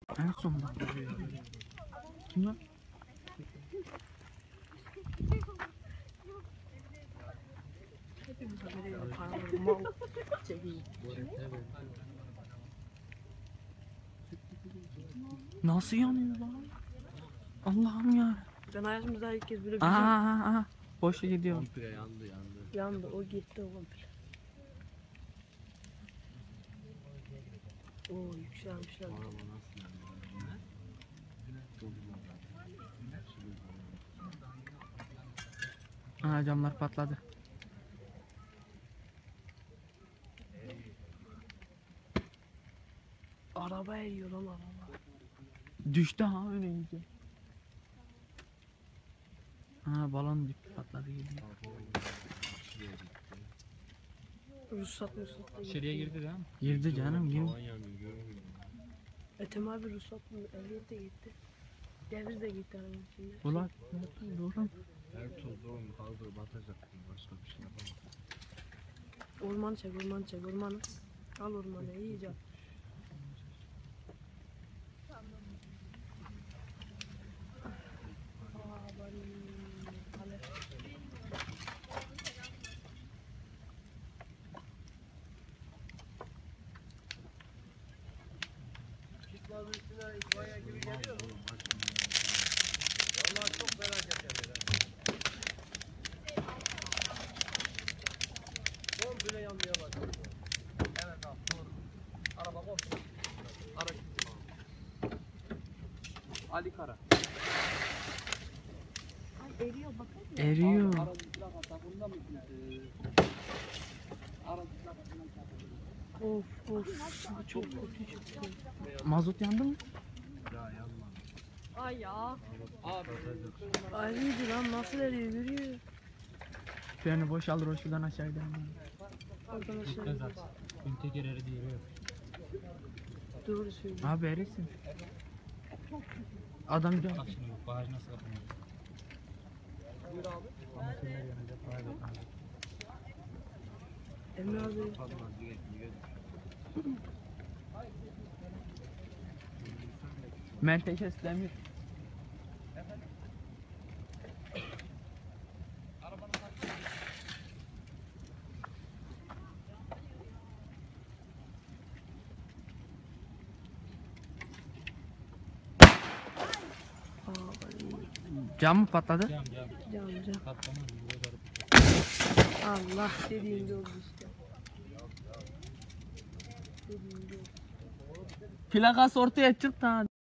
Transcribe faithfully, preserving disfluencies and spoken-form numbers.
En sonunda. Kim lan? Nasıl yanıyor lan? Allah'ım ya. Ben hayatımda ilk kez böyle bir Aa, şey aa, aa. Boşa gidiyor. Komple yandı yandı. yandı. O gitti o komple. Oo yükselmişler. Araba nasıl yandı? Aa, camlar patladı. Araba eriyor lan araba. Düştü ha öyle iyice. Ha balon düştü patladı gibi. Ruhsat ruhsat da İçeriye girdi değil mi? Girdi canım girdi. Tavan yanıyor görmüyor. Ethem abi ruhsat mı? Ehliyet de gitti. Devir de gitti arabamın içinde. Ulan doğru. Her toz oğlum kaldır batacak. Başka bir şey yapamam. Orman çek orman çek ormanı. Al ormanı iyice. Aa, bari, kale. Ali Kara. Eriyor bakın. Eriyor. Of of. Bu çok kötü çıktı. Mazot yandı mı? Ya yanmadı. Ay ya. Abi. Ayrıydı lan nasıl eriyor görüyor. Freni boşalır o şuradan aşağı gider. Oradan aşağı. Gitmez artık. Gün teker eridi yürüyor. Doğru söylüyor. Abi erisin. Adam gidiyor. Bak şimdi bu bagaj nasıl kapanıyor. Buyur abi. Amatörler yanında private abi. Emre abi. Kalmaz diye diye. Menteşe demir. Aa bari. Cam mı patladı? Cam cam. Can can. Patlamaz mı? Burada garip. Allah dediğin oldu işte. Dediğin oldu. Plakası ortaya çıktı ha.